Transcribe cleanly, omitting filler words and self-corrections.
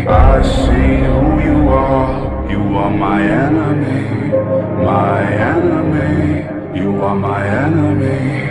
I see who you are my enemy, my enemy. You are my enemy.